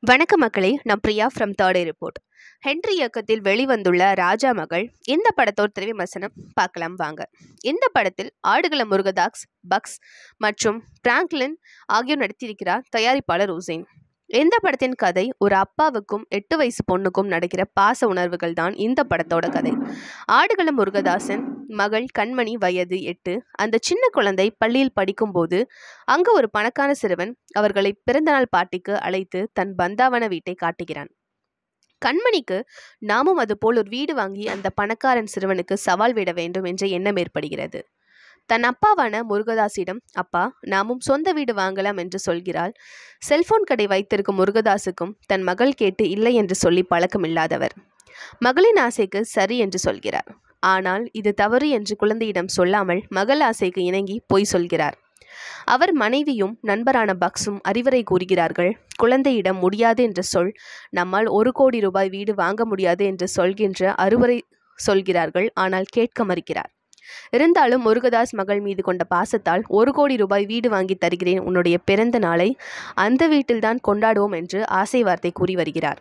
வணக்க மக்களே, நான் Priya from third report. Henry இயக்கத்தில் வெளிவந்துள்ள ராஜாமகள் இந்த படத்தோட திரைவிமர்சனம் பார்க்கலாம் வாங்க. இந்த படத்தில் ஆடுகள முருகதாஸ், பக்ஸ் மற்றும் பிராங்க்லின் ஆகியோர் நடித்திருக்கிறார் தயாரிப்பாளர் உசேன். இந்த படத்தின் கதை ஒரு அப்பாவுக்கும் 8 வயசு பொண்ணுக்கும் நடக்கிற பாச உணர்வுகள் தான் இந்த படத்தோட கதை. ஆடுகள முருகதாசன் மகள் கண்மணி வயது 8. அந்த சின்ன குழந்தை பள்ளியில் படிக்கும்போது அங்கு ஒரு பணக்கார சிறுவன் அவர்களை பிறந்தநாள் பார்ட்டிக்கு அழைத்து தன் பந்தாவன வீட்டை காட்டுகிறான். கண்மணிக்கு நாமும் அதுபோல் ஒரு வீடு வாங்கி அந்த பணக்காரன் சிறுவனுக்கு சவால் விட வேண்டும் என்ற எண்ணம் ஏற்படுகிறது. தன் அப்பாவான முருகதாஸிடம், அப்பா, நாமும் சொந்த வீடு வாங்கலாம் என்று சொல்கிறாள். செல்போன் கடை வைத்திருக்கும் முருகதாஸுக்கும் தன் மகள் கேட்டு இல்லை என்று சொல்லி பழக்கம் இல்லாதவர். மகளின் ஆசைக்கு சரி என்று சொல்கிறார். ஆனால் இது தவறு என்று குழந்தையிடம் சொல்லாமல் மகள் ஆசைக்கு இணங்கி பொய் சொல்கிறார். அவர் மனைவியும் நண்பரான பக்ஸும் அறிவுரை கூறுகிறார்கள். குழந்தையிடம் முடியாது என்று சொல், நம்மால் 1 கோடி ரூபாய் வீடு வாங்க முடியாது என்று சொல்கின்ற அறிவுரை சொல்கிறார்கள். ஆனால் கேட்க மறுக்கிறார். இருந்தாலும் முருகதாஸ் மகள் மீது கொண்ட பாசத்தால் 1 கோடி ரூபாய் வீடு வாங்கி தருகிறேன், உன்னுடைய பிறந்த நாளை அந்த வீட்டில்தான் கொண்டாடுவோம் என்று ஆசை வார்த்தை கூறி வருகிறார்.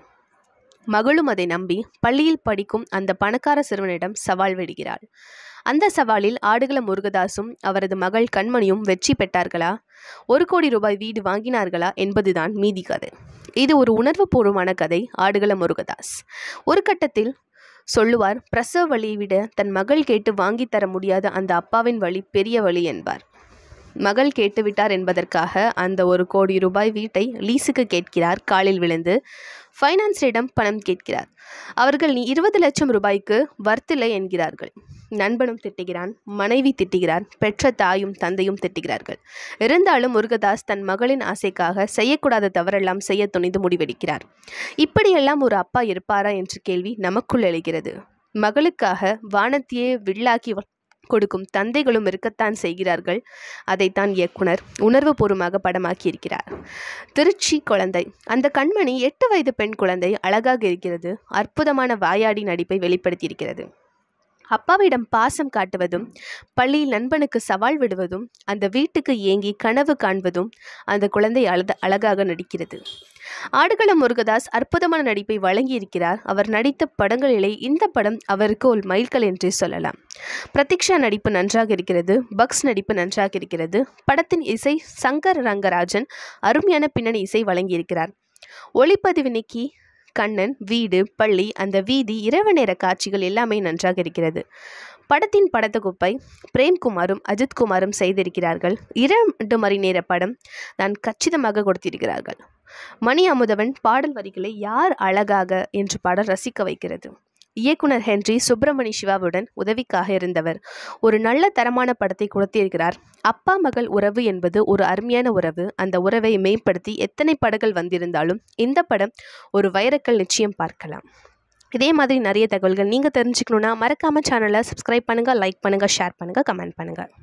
மகளும் அதை நம்பி பள்ளியில் படிக்கும் அந்த பணக்கார சிறுவனிடம் சவால் விடுகிறாள். அந்த சவாலில் ஆடுகள முருகதாசும் அவரது மகள் கண்மணியும் வெற்றி பெற்றார்களா, 1 கோடி ரூபாய் வீடு வாங்கினார்களா என்பதுதான் மீதி கதை. இது ஒரு உணர்வு பூர்வமான கதை. ஆடுகள முருகதாஸ் ஒரு கட்டத்தில் சொல்லுவார், பிரசவ வலியை விட தன் மகள் கேட்டு வாங்கி தர முடியாத அந்த அப்பாவின் வலி பெரிய வலி என்பார். மகள் கேட்டுவிட்டார் என்பதற்காக அந்த 1 கோடி ரூபாய் வீட்டை லீஸுக்கு கேட்கிறார். காலில் விழுந்து ஃபைனான்ஸரிடம் பணம் கேட்கிறார். அவர்கள் நீ 20 லட்சம் ரூபாய்க்கு வர்த்தில்லை என்கிறார்கள். நண்பனும் திட்டுகிறான், மனைவி திட்டுகிறார், பெற்ற தாயும் தந்தையும் திட்டுகிறார்கள். இருந்தாலும் முருகதாஸ் தன் மகளின் ஆசைக்காக செய்யக்கூடாத தவறெல்லாம் செய்ய துணிந்து முடிவெடுக்கிறார். இப்படியெல்லாம் ஒரு அப்பா இருப்பாரா என்ற கேள்வி நமக்குள் எழுகிறது. மகளுக்காக வானத்தையே வில்லாக்கி கொடுக்கும் தந்தைகளும் இருக்கத்தான் செய்கிறார்கள். அதைத்தான் இயக்குனர் உணர்வுபூர்வமாக படமாக்கியிருக்கிறார். திருச்சி குழந்தை. அந்த கண்மணி 8 வயது பெண் குழந்தை அழகாக இருக்கிறது. அற்புதமான வாயாடி நடிப்பை வெளிப்படுத்தியிருக்கிறது. அப்பாவிடம் பாசம் காட்டுவதும், பள்ளியில் நண்பனுக்கு சவால் விடுவதும், அந்த வீட்டுக்கு ஏங்கி கனவு காண்பதும் அந்த குழந்தை அழகாக நடிக்கிறது. ஆடுகள முருகதாஸ் அற்புதமான நடிப்பை வழங்கியிருக்கிறார். அவர் நடித்த படங்களிலே இந்த படம் அவருக்கு ஒரு மைல்கல் என்றே சொல்லலாம். பிரதீக்ஷா நடிப்பு நன்றாக இருக்கிறது. பக்ஸ் நடிப்பு நன்றாக இருக்கிறது. படத்தின் இசை சங்கர் ரங்கராஜன் அருமையான பின்னணி இசை வழங்கியிருக்கிறார். ஒளிப்பதிவு நிக்கி, கண்ணன், வீடு, பள்ளி, அந்த வீதி, இரவு நேர காட்சிகள் எல்லாமே நன்றாக இருக்கிறது. படத்தின் படத்தொகுப்பை பிரேம்குமாரும் அஜித்குமாரும் செய்திருக்கிறார்கள். 2 மணி நேர படம் நான் கச்சிதமாக கொடுத்திருக்கிறார்கள். மணி அமுதவன் பாடல் வரிகளை யார் அழகாக என்று பாடல் ரசிக்க வைக்கிறது. இயக்குனர் ஹென்றி சுப்பிரமணி சிவாவுடன் உதவிக்காக இருந்தவர். ஒரு நல்ல தரமான படத்தை கொடுத்திருக்கிறார். அப்பா மகள் உறவு என்பது ஒரு அருமையான உறவு. அந்த உறவை மேம்படுத்தி எத்தனை படங்கள் வந்திருந்தாலும் இந்த படம் ஒரு வைரக்கல், நிச்சயம் பார்க்கலாம். இதே மாதிரி நிறைய தகவல்கள் நீங்கள் தெரிஞ்சுக்கணுன்னா மறக்காமல் சேனலை சப்ஸ்கிரைப் பண்ணுங்கள், லைக் பண்ணுங்கள், ஷேர் பண்ணுங்கள், கமெண்ட் பண்ணுங்கள்.